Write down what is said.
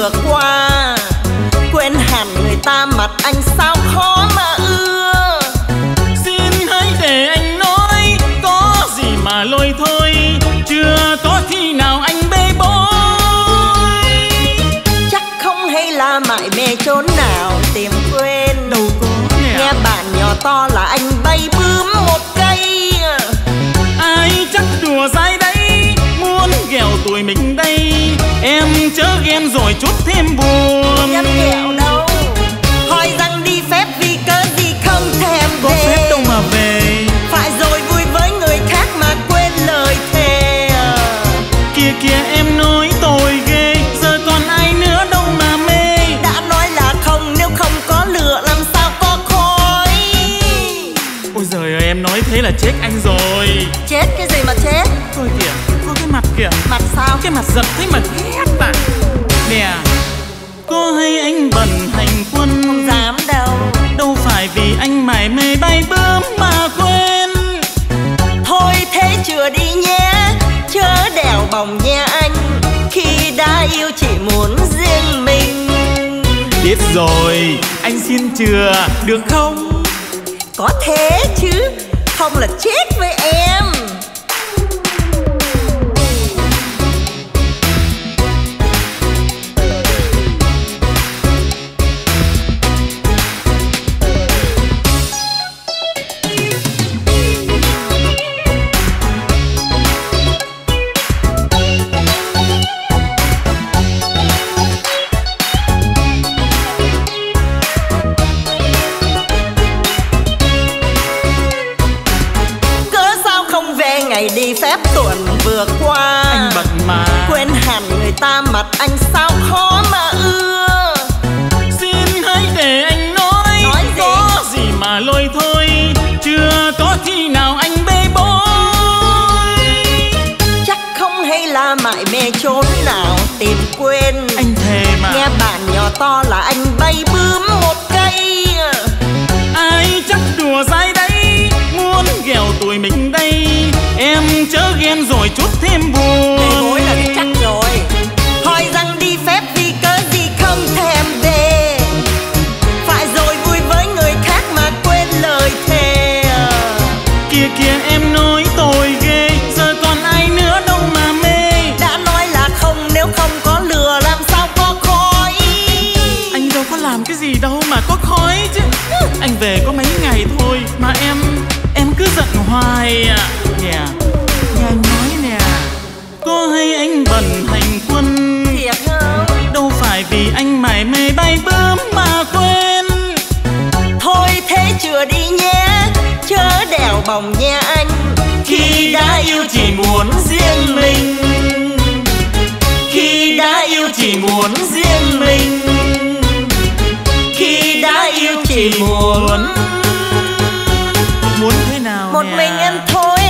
vừa qua. Quên hẳn người ta mặt anh sao khó mà ưa. Xin hãy để anh nói, có gì mà lôi thôi, chưa có khi nào anh bê bối. Chắc không hay là mải mê chốn nào tìm quên. Đâu có nghe bạn nhỏ to là anh bay bướm một cây. Ai chắc đùa dai đấy, muốn ghẹo tuổi mình đây. Em chớ ghen rồi chút thêm buồn. Em ghẹo đâu, hỏi rằng đi phép vì cớ gì không thèm có về. Có phép đâu mà về. Phải rồi vui với người khác mà quên lời thề. Kìa kìa em nói tôi ghê, giờ còn ai nữa đâu mà mê. Đã nói là không, nếu không có lửa làm sao có khói. Ôi giời ơi, em nói thế là chết anh rồi. Chết cái gì mà chết? Thôi kìa, có cái mặt kìa. Mặt sao? Cái mặt giật thế mà ghét à. Nè, có hay anh bận hành quân? Không dám đâu. Đâu phải vì anh mải mê bay bướm mà quên. Thôi thế chưa đi nhé, chớ đèo bồng nha anh. Khi đã yêu chỉ muốn riêng mình. Biết rồi, anh xin chừa được không? Có thế chứ, không là chết với em. Ngày đi phép tuần vừa qua. Anh bận mà. Quên hẳn người ta mặt anh sao khó mà ưa. Xin hãy để anh nói gì? Có gì mà lôi thôi, chưa có khi nào anh bê bối. Chắc không hay là mải mê chốn nào tìm quên. Anh thề mà. Nghe bạn nhỏ to là anh bay bướm một cây. Ai chắc đùa dai đấy, muốn ghẹo tuổi mình đây. Em chớ ghen rồi chút thêm buồn. Bê bối là chắc rồi. Hỏi rằng đi phép vì cớ gì không thèm về. Phải rồi vui với người khác mà quên lời thề. Kìa kìa em nói tôi ghê, giờ còn ai nữa đâu mà mê. Đã nói là không, nếu không có lửa làm sao có khói. Anh đâu có làm cái gì đâu mà có khói chứ. Anh về có mấy ngày thôi mà em cứ giận hoài à. Nè, nghe anh nói nè, có hay anh bận hành quân? Thiệt không? Đâu phải vì anh mải mê bay bướm mà quên. Thôi thế chưa đi nhé, chớ đèo bồng nha anh. Khi đã yêu chỉ muốn riêng mình. Khi đã yêu chỉ muốn riêng mình. Khi đã yêu chỉ muốn thế nào một nè. mình em thôi.